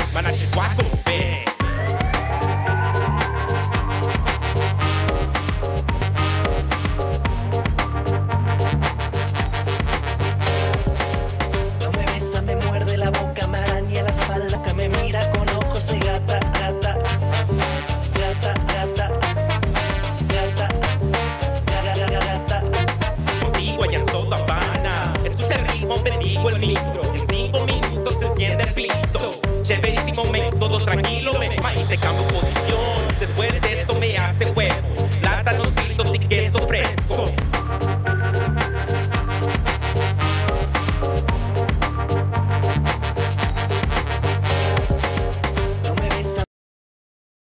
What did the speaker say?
mana chez toi confesse. No me besa, me muerde la boca, me araña la espalda, que me mira con ojos de gata, gata, gata, gata, gata, gata, gata. Contigo allá en toda Habana, escucha el ritmo, bendigo el micro. En 5 minutos se enciende el piso. Chéverísimo método, tranquilo, ven, ma, y te cambio